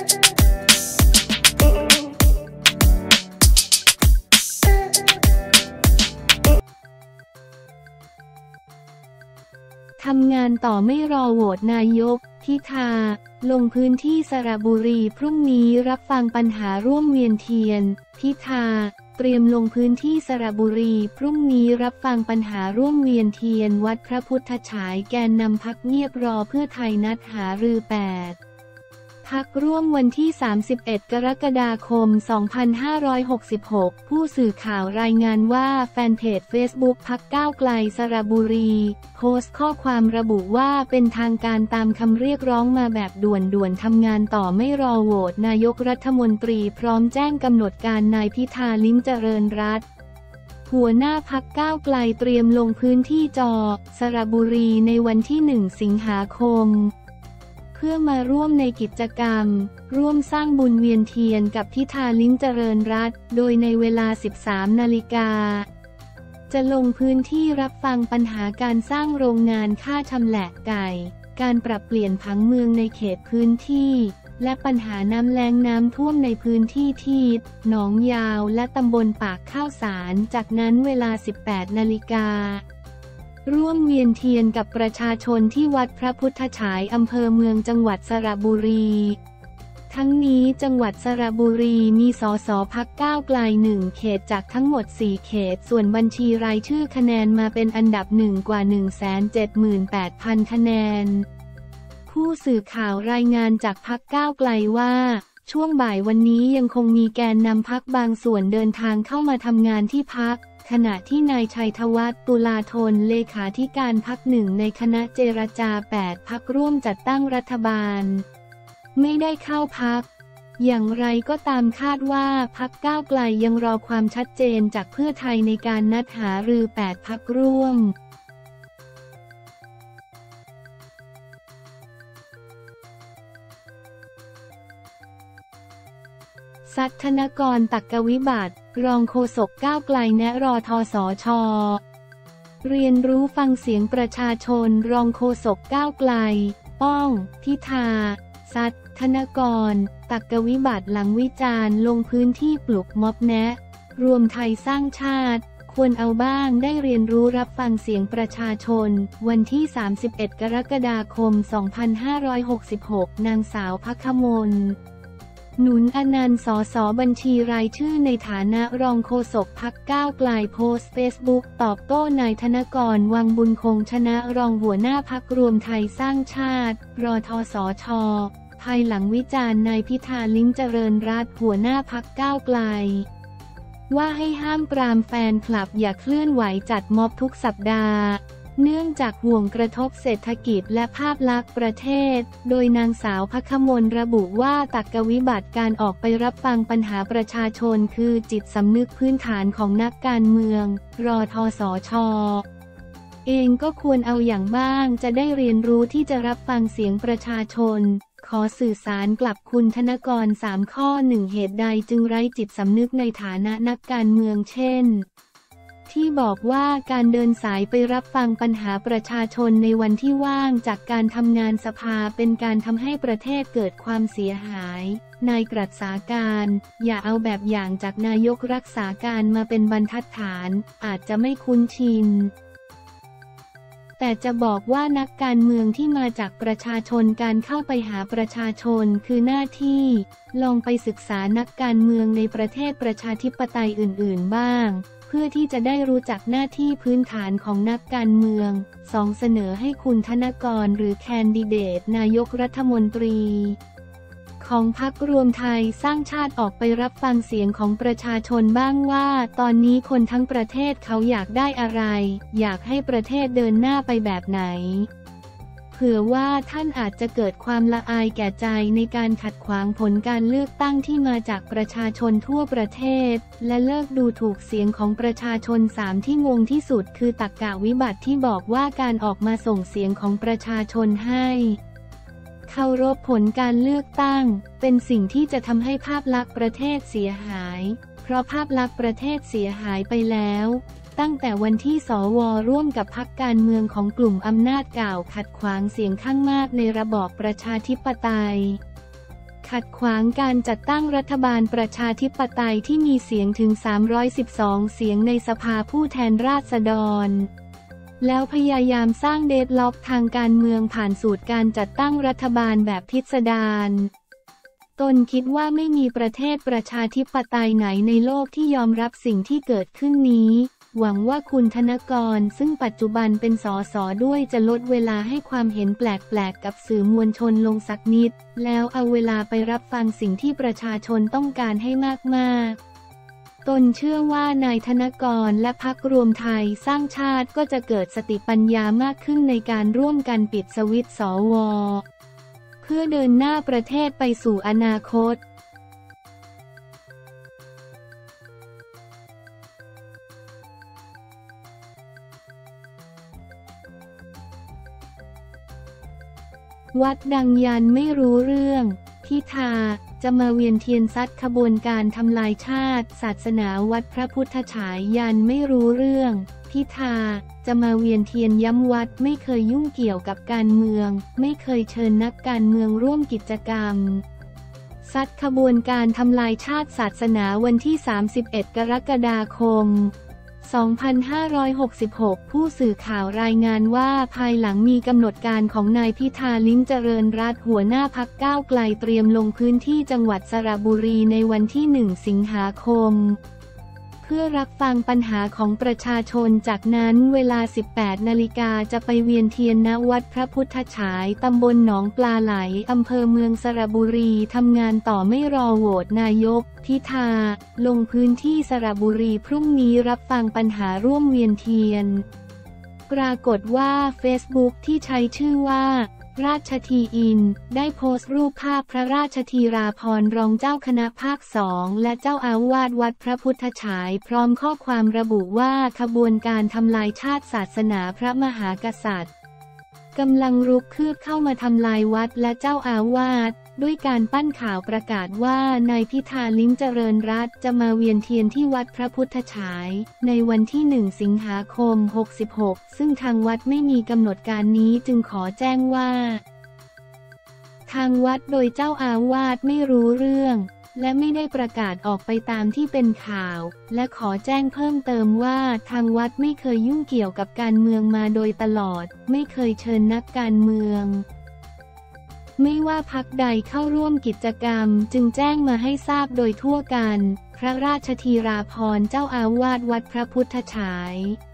ทำงานต่อไม่รอโหวตนายกพิธาลงพื้นที่สระบุรีพรุ่งนี้รับฟังปัญหาร่วมเวียนเทียนพิธาเตรียมลงพื้นที่สระบุรีพรุ่งนี้รับฟังปัญหาร่วมเวียนเทียนวัดพระพุทธฉายแกนนำพรรคเงียบรอเพื่อไทยนัดหารือ8พรรคร่วมวันที่31 กรกฎาคม 2566ผู้สื่อข่าวรายงานว่าแฟนเพจ Facebook พรรคก้าวไกลสระบุรีโพสต์ข้อความระบุว่าเป็นทางการตามคำเรียกร้องมาแบบด่วนๆทำงานต่อไม่รอโหวตนายกรัฐมนตรีพร้อมแจ้งกำหนดการนายพิธาลิ้มเจริญรัตน์หัวหน้าพรรคก้าวไกลเตรียมลงพื้นที่สระบุรีในวันที่ 1 สิงหาคมเพื่อมาร่วมในกิจกรรมร่วมสร้างบุญเวียนเทียนกับพิธาลิ้มเจริญรัตน์โดยในเวลา 13 นาฬิกาจะลงพื้นที่รับฟังปัญหาการสร้างโรงงานฆ่าชำแหละไก่การปรับเปลี่ยนผังเมืองในเขตพื้นที่และปัญหาน้ำแล้งน้ำท่วมในพื้นที่ที่หนองยาวและตำบลปากข้าวสารจากนั้นเวลา 18 นาฬิการ่วมเวียนเทียนกับประชาชนที่วัดพระพุทธฉายอำเภอเมืองจังหวัดสระบุรีทั้งนี้จังหวัดสระบุรีมีสสพรรคก้าวไกล1เขตจากทั้งหมด4เขตส่วนบัญชีรายชื่อคะแนนมาเป็นอันดับ1กว่า 178,000 คะแนนผู้สื่อข่าวรายงานจากพรรคก้าวไกลว่าช่วงบ่ายวันนี้ยังคงมีแกนนำพรรคบางส่วนเดินทางเข้ามาทำงานที่พรรคขณะที่นายชัยธวัฒน์ ตุลาธนเลขาธิการพรรค1ในคณะเจรจา8พรรคร่วมจัดตั้งรัฐบาลไม่ได้เข้าพรรคอย่างไรก็ตามคาดว่าพรรคก้าวไกลยังรอความชัดเจนจากเพื่อไทยในการนัดหารือ8พรรคร่วมสัทธนกร ตักกวิบัติรองโฆษกก้าวไกลแนะรอทสช.เรียนรู้ฟังเสียงประชาชนรองโฆษกก้าวไกลป้องพิธาสัทธนกร ตักกวิบัติหลังวิจารณ์ลงพื้นที่ปลุกม็อบแนะรวมไทยสร้างชาติควรเอาบ้างได้เรียนรู้รับฟังเสียงประชาชนวันที่31 กรกฎาคม 2566นางสาวภัคมลหนุนอนันต์ สสบัญชีรายชื่อในฐานะรองโฆษกพรรคก้าวไกลโพสต์เฟซบุ๊กตอบโต้นายธนกร วังบุญคงชนะรองหัวหน้าพรรครวมไทยสร้างชาติรทสช.ภายหลังวิจารณ์นายพิธาลิ้มเจริญรัตน์หัวหน้าพรรคก้าวไกลว่าให้ห้ามปรามแฟนคลับอย่าเคลื่อนไหวจัดม็อบทุกสัปดาห์เนื่องจากห่วงกระทบเศรษฐกิจและภาพลักษณ์ประเทศโดยนางสาวภัคมลระบุว่าตักกวิบัติการออกไปรับฟังปัญหาประชาชนคือจิตสำนึกพื้นฐานของนักการเมืองรทสช.เองก็ควรเอาอย่างบ้างจะได้เรียนรู้ที่จะรับฟังเสียงประชาชนขอสื่อสารกลับคุณธนกร3ข้อ1เหตุใดจึงไร้จิตสำนึกในฐานะนักการเมืองเช่นที่บอกว่าการเดินสายไปรับฟังปัญหาประชาชนในวันที่ว่างจากการทำงานสภาเป็นการทำให้ประเทศเกิดความเสียหายนายกรัษาการอย่าเอาแบบอย่างจากนายกรักษาการมาเป็นบรรทัดฐานอาจจะไม่คุ้นชินแต่จะบอกว่านักการเมืองที่มาจากประชาชนการเข้าไปหาประชาชนคือหน้าที่ลองไปศึกษานักการเมืองในประเทศประชาธิปไตยอื่นๆบ้างเพื่อที่จะได้รู้จักหน้าที่พื้นฐานของนักการเมือง2เสนอให้คุณธนกรหรือแคนดิเดตนายกรัฐมนตรีของพรรครวมไทยสร้างชาติออกไปรับฟังเสียงของประชาชนบ้างว่าตอนนี้คนทั้งประเทศเขาอยากได้อะไรอยากให้ประเทศเดินหน้าไปแบบไหนเผื่อว่าท่านอาจจะเกิดความละอายแก่ใจในการขัดขวางผลการเลือกตั้งที่มาจากประชาชนทั่วประเทศและเลิกดูถูกเสียงของประชาชน3ที่งงที่สุดคือตักกะวิบัติที่บอกว่าการออกมาส่งเสียงของประชาชนให้เคารพผลการเลือกตั้งเป็นสิ่งที่จะทำให้ภาพลักษณ์ประเทศเสียหายเพราะภาพลักษณ์ประเทศเสียหายไปแล้วตั้งแต่วันที่สว.ร่วมกับพรรคการเมืองของกลุ่มอำนาจเก่าขัดขวางเสียงข้างมากในระบอบประชาธิปไตยขขัดขวางการจัดตั้งรัฐบาลประชาธิปไตยที่มีเสียงถึง312เสียงในสภาผู้แทนราษฎรแล้วพยายามสร้างเดดล็อกทางการเมืองผ่านสูตรการจัดตั้งรัฐบาลแบบพิสดารตนคิดว่าไม่มีประเทศประชาธิปไตยไหนในโลกที่ยอมรับสิ่งที่เกิดขึ้นนี้หวังว่าคุณธนกรซึ่งปัจจุบันเป็นสสด้วยจะลดเวลาให้ความเห็นแปลกๆกับสื่อมวลชนลงสักนิดแล้วเอาเวลาไปรับฟังสิ่งที่ประชาชนต้องการให้มากๆตนเชื่อว่านายธนกรและพรรครวมไทยสร้างชาติก็จะเกิดสติปัญญามากขึ้นในการร่วมกันปิดสวิตช์สว.เพื่อเดินหน้าประเทศไปสู่อนาคตวัดดังยันไม่รู้เรื่องพิธาจะมาเวียนเทียนซัดขบวนการทำลายชาติศาสนาวัดพระพุทธฉายยันไม่รู้เรื่องพิธาจะมาเวียนเทียนย้ำวัดไม่เคยยุ่งเกี่ยวกับการเมืองไม่เคยเชิญนักการเมืองร่วมกิจกรรมซัดขบวนการทำลายชาติศาสนาวันที่31 กรกฎาคม2566 ผู้สื่อข่าวรายงานว่าภายหลังมีกำหนดการของนายพิธา ลิ้มเจริญรัตน์หัวหน้าพรรคก้าวไกลเตรียมลงพื้นที่จังหวัดสระบุรีในวันที่ 1 สิงหาคมเพื่อรับฟังปัญหาของประชาชนจากนั้นเวลา 18 นาฬิกาจะไปเวียนเทียนณวัดพระพุทธฉายตำบลหนองปลาไหลอำเภอเมืองสระบุรีทำงานต่อไม่รอโหวตนายกพิธาลงพื้นที่สระบุรีพรุ่งนี้รับฟังปัญหาร่วมเวียนเทียนปรากฏว่า Facebook ที่ใช้ชื่อว่าราชธีอินได้โพสต์รูปภาพพระราชธีราภรณ์รองเจ้าคณะภาค2และเจ้าอาวาสวัดพระพุทธฉายพร้อมข้อความระบุว่าขบวนการทำลายชาติศาสนาพระมหากษัตริย์กำลังรุกคืบเข้ามาทำลายวัดและเจ้าอาวาสด้วยการปั้นข่าวประกาศว่านายพิธา ลิ้มเจริญรัตน์จะมาเวียนเทียนที่วัดพระพุทธฉายในวันที่ 1 สิงหาคม 66ซึ่งทางวัดไม่มีกำหนดการนี้จึงขอแจ้งว่าทางวัดโดยเจ้าอาวาสไม่รู้เรื่องและไม่ได้ประกาศออกไปตามที่เป็นข่าวและขอแจ้งเพิ่มเติมว่าทางวัดไม่เคยยุ่งเกี่ยวกับการเมืองมาโดยตลอดไม่เคยเชิญนักการเมืองไม่ว่าพรรคใดเข้าร่วมกิจกรรมจึงแจ้งมาให้ทราบโดยทั่วกันพระราชธีราภรณ์เจ้าอาวาสวัดพระพุทธฉาย